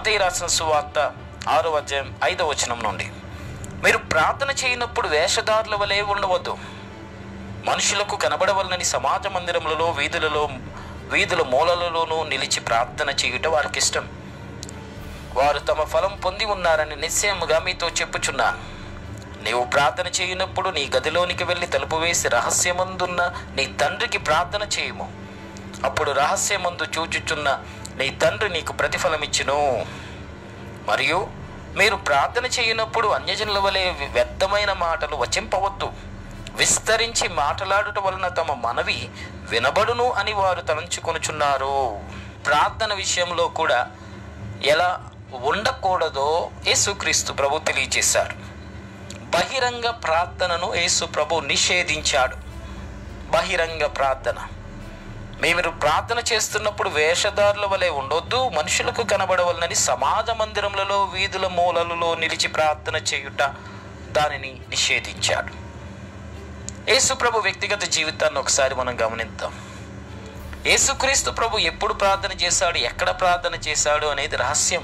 మత్తయి రాసిన సువార్త 6వ అధ్యాయం 5వ వచనం నుండి, మీరు ప్రార్థన చేయనప్పుడు వేషధారుల వలె ఉండవద్దు, మనుషులకు కనబడవలనని సమాజ మందిరములలో వీధుల మూలలలోనూ నిలిచి ప్రార్థన చేయుట వారికి ఇష్టం. వారు తమ ఫలం పొంది ఉన్నారని నిశ్చయముగా మీతో చెప్పుచున్నాను. నీవు ప్రార్థన చేయనప్పుడు నీ గదిలోనికి వెళ్ళి తలుపు వేసి రహస్యమందున్న నీ తండ్రికి ప్రార్థన చేయుము. అప్పుడు రహస్యమందు చూచుచున్న నీ తండ్రి నీకు ప్రతిఫలమిచ్చును. మరియు మీరు ప్రార్థన చేయనప్పుడు అన్యజనుల వలె వ్యర్థమైన మాటలు వచింపవద్దు. విస్తరించి మాట్లాడుట వలన తమ మనవి వినబడును అని వారు తలంచుకొనుచున్నారు. ప్రార్థన విషయంలో కూడా ఎలా ఉండకూడదో యేసుక్రీస్తు ప్రభు తెలియజేశారు. బహిరంగ ప్రార్థనను యేసు ప్రభు నిషేధించాడు. బహిరంగ ప్రార్థన, మీరు ప్రార్థన చేస్తున్నప్పుడు వేషధారుల వలె ఉండొద్దు, మనుషులకు కనబడవలనని సమాజ మందిరములలో వీధుల మూలలలో నిలిచి ప్రార్థన చేయుట, దానిని నిషేధించాడు. యేసు ప్రభు వ్యక్తిగత జీవితాన్ని ఒకసారి మనం గమనిద్దాం. యేసుక్రీస్తు ప్రభు ఎప్పుడు ప్రార్థన చేశాడు, ఎక్కడ ప్రార్థన చేశాడు అనేది రహస్యం.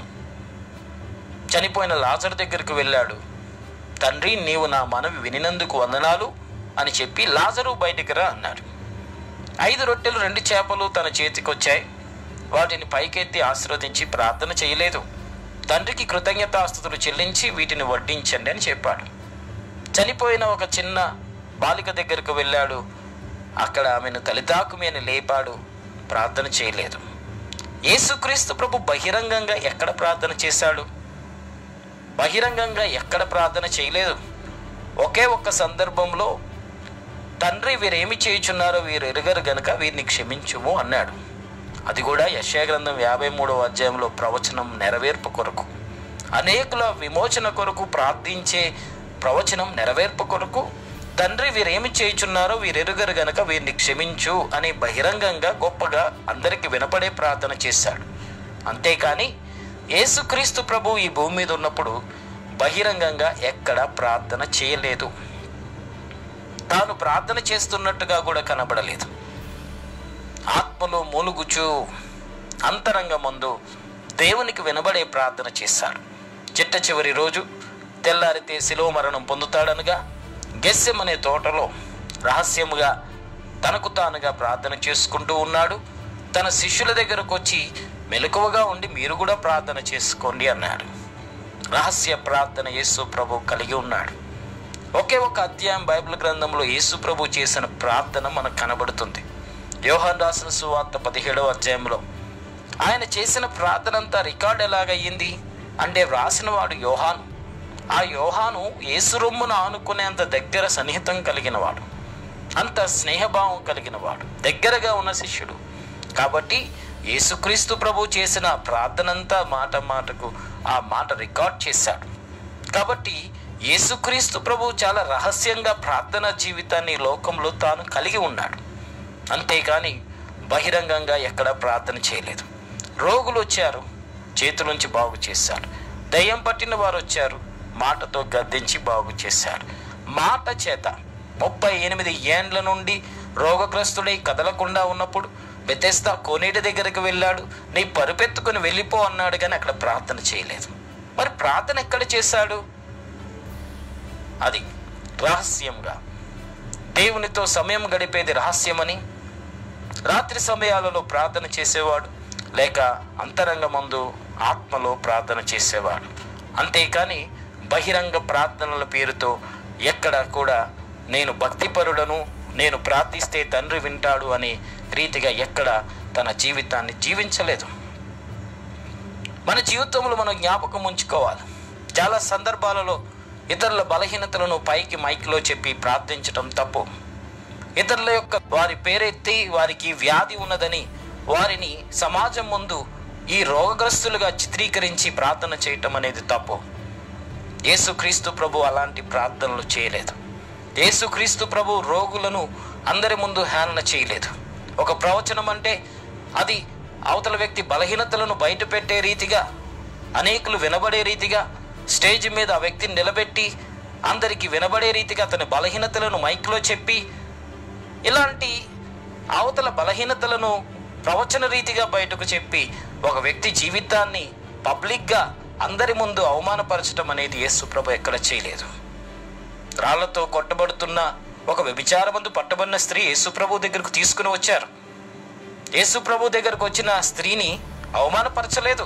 చనిపోయిన లాజరు దగ్గరికి వెళ్ళాడు. తండ్రి, నీవు నా మనవి వినినందుకు వందనాలు అని చెప్పి లాజరు బయటికి రా అన్నాడు. 5 రొట్టెలు 2 చేపలు తన చేతికి వచ్చాయి. వాటిని పైకెత్తి ఆశీర్వదించి ప్రార్థన చేయలేదు. తండ్రికి కృతజ్ఞతాస్తుతులు చెల్లించి వీటిని వడ్డించండి అని చెప్పాడు. చనిపోయిన ఒక చిన్న బాలిక దగ్గరకు వెళ్ళాడు. అక్కడ ఆమెను తలితాకుమి అని లేపాడు. ప్రార్థన చేయలేదు. యేసుక్రీస్తు ప్రభు బహిరంగంగా ఎక్కడ ప్రార్థన చేశాడు? బహిరంగంగా ఎక్కడ ప్రార్థన చేయలేదు. ఒకే ఒక్క సందర్భంలో, తండ్రి, వీరేమి చేయుచున్నారో వీరు ఎరుగరు గనుక వీరిని క్షమించుము అన్నాడు. అది కూడా యెషయా గ్రంథం 53వ అధ్యాయంలో ప్రవచనం నెరవేర్పు కొరకు, అనేకుల విమోచన కొరకు ప్రార్థించే ప్రవచనం నెరవేర్పు కొరకు, తండ్రి, వీరేమి చేయుచున్నారో వీరెరుగరు గనుక వీరిని క్షమించు అని బహిరంగంగా గొప్పగా అందరికీ వినపడే ప్రార్థన చేశాడు. అంతేకాని యేసుక్రీస్తు ప్రభు ఈ భూమి మీద ఉన్నప్పుడు బహిరంగంగా ఎక్కడ ప్రార్థన చేయలేదు. తాను ప్రార్థన చేస్తున్నట్టుగా కూడా కనబడలేదు. ఆత్మలో మూలుగుచు అంతరంగమందు దేవునికి వినబడే ప్రార్థన చేశాడు. చిట్ట చివరి రోజు తెల్లారితే శిలువ మరణం పొందుతాడనగా గెస్సెమనే తోటలో రహస్యముగా తనకు తానుగా ప్రార్థన చేసుకుంటూ ఉన్నాడు. తన శిష్యుల దగ్గరకు వచ్చి మెలకువగా ఉండి మీరు కూడా ప్రార్థన చేసుకోండి అన్నాడు. రహస్య ప్రార్థన యేసు ప్రభు కలిగి ఉన్నాడు. ఒకే ఒక అధ్యాయం బైబిల్ గ్రంథంలో యేసు ప్రభు చేసిన ప్రార్థన మనకు కనబడుతుంది. యోహాను రాసిన సువార్త 17వ అధ్యాయంలో ఆయన చేసిన ప్రార్థన అంతా రికార్డ్ ఎలాగయ్యింది అంటే, వ్రాసిన వాడు యోహాను. ఆ యోహాను యేసు రొమ్మును ఆనుకునేంత దగ్గర సన్నిహితం కలిగిన వాడు, అంత స్నేహభావం కలిగిన వాడు, దగ్గరగా ఉన్న శిష్యుడు. కాబట్టి యేసుక్రీస్తు ప్రభు చేసిన ప్రార్థనంతా మాట మాటకు ఆ మాట రికార్డ్ చేశాడు. కాబట్టి యేసుక్రీస్తు ప్రభు చాలా రహస్యంగా ప్రార్థనా జీవితాన్ని లోకంలో తాను కలిగి ఉన్నాడు. అంతేకాని బహిరంగంగా ఎక్కడా ప్రార్థన చేయలేదు. రోగులు వచ్చారు, చేతులుంచి బాగు చేశాడు. దయ్యం పట్టిన వారు వచ్చారు, మాటతో గద్దించి బాగు చేశాడు. మాట చేత 38 ఏండ్ల నుండి రోగగ్రస్తుడై కదలకుండా ఉన్నప్పుడు బెతెస్దా కోనేటి దగ్గరికి వెళ్ళాడు. నీ పరుపెత్తుకుని వెళ్ళిపో అన్నాడు, కానీ అక్కడ ప్రార్థన చేయలేదు. మరి ప్రార్థన ఎక్కడ చేశాడు? అది రహస్యంగా, దేవునితో సమయం గడిపేది రహస్యమని రాత్రి సమయాలలో ప్రార్థన చేసేవాడు, లేక అంతరంగమందు ఆత్మలో ప్రార్థన చేసేవాడు. అంతేకాని బహిరంగ ప్రార్థనల పేరుతో ఎక్కడ కూడా నేను భక్తిపరుడను, నేను ప్రార్థిస్తే తండ్రి వింటాడు అనే రీతిగా ఎక్కడ తన జీవితాన్ని జీవించలేదు. మన జీవితంలో మనం జ్ఞాపకం ఉంచుకోవాలి. చాలా సందర్భాలలో ఇతరుల బలహీనతలను పైకి మైక్లో చెప్పి ప్రార్థించటం తప్పు. ఇతరుల యొక్క వారి పేరెత్తి వారికి వ్యాధి ఉన్నదని వారిని సమాజం ముందు ఈ రోగగ్రస్తులుగా చిత్రీకరించి ప్రార్థన చేయటం అనేది తప్పు. యేసుక్రీస్తు ప్రభు అలాంటి ప్రార్థనలు చేయలేదు. యేసుక్రీస్తు ప్రభు రోగులను అందరి ముందు హేళన చేయలేదు. ఒక ప్రవచనం అంటే అది అవతల వ్యక్తి బలహీనతలను బయట పెట్టే రీతిగా, అనేకులు వినబడే రీతిగా, స్టేజ్ మీద ఆ వ్యక్తిని నిలబెట్టి అందరికీ వినబడే రీతిగా అతని బలహీనతలను మైక్లో చెప్పి, ఇలాంటి అవతల బలహీనతలను ప్రవచన రీతిగా బయటకు చెప్పి ఒక వ్యక్తి జీవితాన్ని పబ్లిక్గా అందరి ముందు అవమానపరచడం అనేది యేసుప్రభు ఎక్కడ చేయలేదు. రాళ్లతో కొట్టబడుతున్న ఒక వ్యభిచారమందు పట్టబడిన స్త్రీ యేసుప్రభు దగ్గరకు తీసుకుని వచ్చారు. యేసుప్రభు దగ్గరకు వచ్చిన ఆ స్త్రీని అవమానపరచలేదు.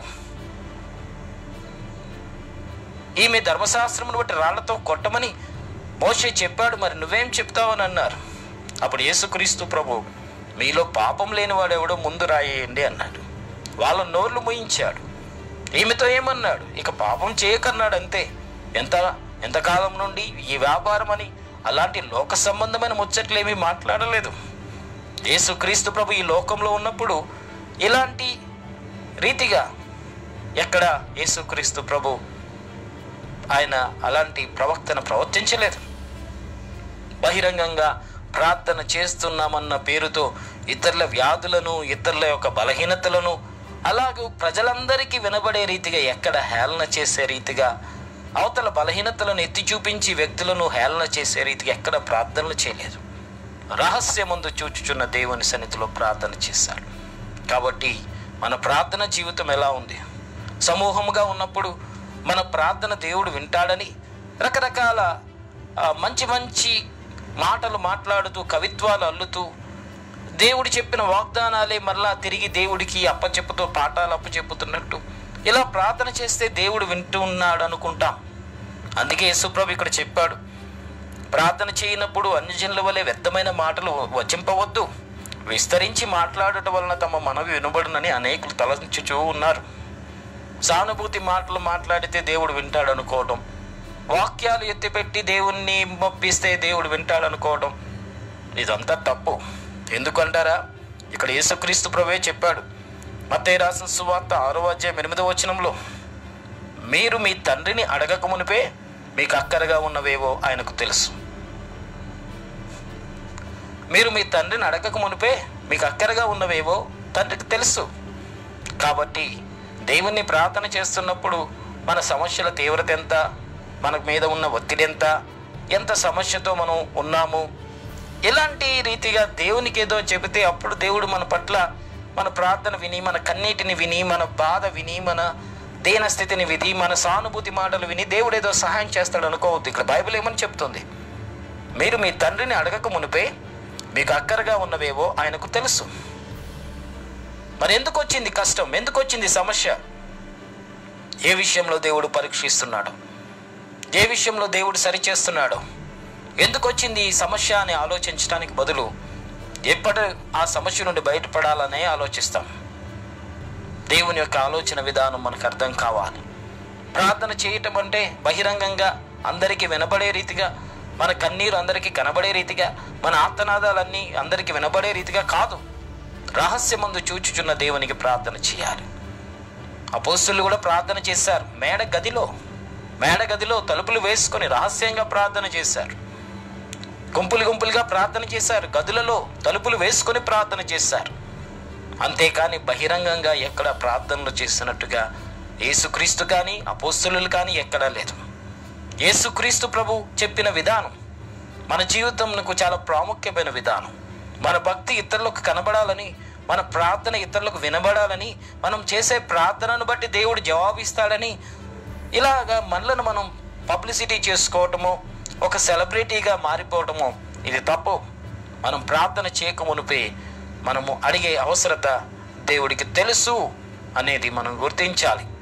ఈమె ధర్మశాస్త్రమును బట్టి రాళ్లతో కొట్టమని మోషే చెప్పాడు, మరి నువ్వేం చెప్తావు అని అన్నారు. అప్పుడు యేసుక్రీస్తు ప్రభు, మీలో పాపం లేనివాడెవడో ముందు రాయేయండి అన్నాడు. వాళ్ళ నోర్లు మూయించాడు. ఈమెతో ఏమన్నాడు, ఇక పాపం చేయకన్నాడు అంతే. ఎంతకాలం నుండి ఈ వ్యాపారం అని అలాంటి లోక సంబంధమైన ముచ్చట్లేమీ మాట్లాడలేదు. యేసుక్రీస్తు ప్రభు ఈ లోకంలో ఉన్నప్పుడు ఇలాంటి రీతిగా ఎక్కడ యేసుక్రీస్తు ప్రభు ఆయన అలాంటి ప్రవక్తను ప్రవర్తించలేదు. బహిరంగంగా ప్రార్థన చేస్తున్నామన్న పేరుతో ఇతరుల వ్యాధులను, ఇతరుల యొక్క బలహీనతలను అలాగే ప్రజలందరికీ వినబడే రీతిగా ఎక్కడ హేళన చేసే రీతిగా, అవతల బలహీనతలను ఎత్తి చూపించి వ్యక్తులను హేళన చేసే రీతిగా ఎక్కడ ప్రార్థనలు చేయలేదు. రహస్యమందు చూచుచున్న దేవుని సన్నిధిలో ప్రార్థన చేశాడు. కాబట్టి మన ప్రార్థన జీవితం ఎలా ఉంది? సమూహముగా ఉన్నప్పుడు మన ప్రార్థన దేవుడు వింటాడని రకరకాల మంచి మంచి మాటలు మాట్లాడుతూ, కవిత్వాలు అల్లుతూ, దేవుడు చెప్పిన వాగ్దానాలే మరలా తిరిగి దేవుడికి అప్పచెప్పుతూ, పాఠాలు అప్పచెప్పుతున్నట్టు ఇలా ప్రార్థన చేస్తే దేవుడు వింటూ ఉన్నాడు అనుకుంటాం. అందుకే యేసుప్రభు ఇక్కడ చెప్పాడు, ప్రార్థన చేయనప్పుడు అన్యజనుల వలె వ్యర్థమైన మాటలు వచింపవద్దు, విస్తరించి మాట్లాడటం వలన తమ మనవి వినబడునని అనేకులు తలంచుచూ ఉన్నారు. సానుభూతి మాటలు మాట్లాడితే దేవుడు వింటాడు అనుకోవడం, వాక్యాలు ఎత్తిపెట్టి దేవుణ్ణి మొప్పిస్తే దేవుడు వింటాడు అనుకోవడం, ఇదంతా తప్పు. ఎందుకంటారా? ఇక్కడ యేసుక్రీస్తు ప్రభువే చెప్పాడు. మత్తయి రాసిన సువార్త 6వ అధ్యాయం 8వ వచనంలో, మీరు మీ తండ్రిని అడగక మునిపే మీకు అక్కరగా ఉన్నవేవో ఆయనకు తెలుసు. మీరు మీ తండ్రిని అడగక మునిపే మీకు అక్కరగా ఉన్నవేవో తండ్రికి తెలుసు. కాబట్టి దేవుణ్ణి ప్రార్థన చేస్తున్నప్పుడు మన సమస్యల తీవ్రత ఎంత, మన మీద ఉన్న ఒత్తిడి ఎంత సమస్యతో మనం ఉన్నాము, ఇలాంటి రీతిగా దేవునికి ఏదో చెబితే అప్పుడు దేవుడు మన పట్ల మన ప్రార్థన విని, మన కన్నీటిని విని, మన బాధ విని, మన దీన స్థితిని విని, మన సానుభూతి మాటలు విని దేవుడు ఏదో సహాయం చేస్తాడు అనుకోవద్దు. ఇక్కడ బైబిల్ ఏమని చెప్తుంది? మీరు మీ తండ్రిని అడగక మునిపే మీకు అక్కరగా ఉన్నవేవో ఆయనకు తెలుసు. మరి ఎందుకు వచ్చింది కష్టం? ఎందుకు వచ్చింది సమస్య? ఏ విషయంలో దేవుడు పరీక్షిస్తున్నాడు? ఏ విషయంలో దేవుడు సరిచేస్తున్నాడు? ఎందుకు వచ్చింది ఈ సమస్య అని ఆలోచించడానికి బదులు ఎప్పటి ఆ సమస్య నుండి బయటపడాలనే ఆలోచిస్తాం. దేవుని యొక్క ఆలోచన విధానం మనకు అర్థం కావాలి. ప్రార్థన చేయటం అంటే బహిరంగంగా అందరికీ వినబడే రీతిగా, మన కన్నీరు అందరికీ కనబడే రీతిగా, మన ఆర్తనాదాలన్నీ అందరికీ వినబడే రీతిగా కాదు. రహస్యమందు చూచుచున్న దేవునికి ప్రార్థన చేయాలి. అపోస్తలులు కూడా ప్రార్థన చేశారు. మేడ గదిలో తలుపులు వేసుకొని రహస్యంగా ప్రార్థన చేశారు. గుంపులుగా ప్రార్థన చేశారు. గదులలో తలుపులు వేసుకొని ప్రార్థన చేశారు. అంతేకాని బహిరంగంగా ఎక్కడ ప్రార్థనలు చేసినట్టుగా యేసుక్రీస్తు కానీ అపోస్తలులు కానీ ఎక్కడా లేదు. యేసుక్రీస్తు ప్రభు చెప్పిన విధానం మన జీవితంకు చాలా ప్రాముఖ్యమైన విధానం. మన భక్తి ఇతరులకు కనబడాలని, మన ప్రార్థన ఇతరులకు వినబడాలని, మనం చేసే ప్రార్థనను బట్టి దేవుడు జవాబిస్తాడని ఇలాగా మనలను మనం పబ్లిసిటీ చేసుకోవటమో, ఒక సెలబ్రిటీగా మారిపోవటమో ఇది తప్పు. మనం ప్రార్థన చేయక మునిపే మనము అడిగే అవసరత దేవుడికి తెలుసు అనేది మనం గుర్తించాలి.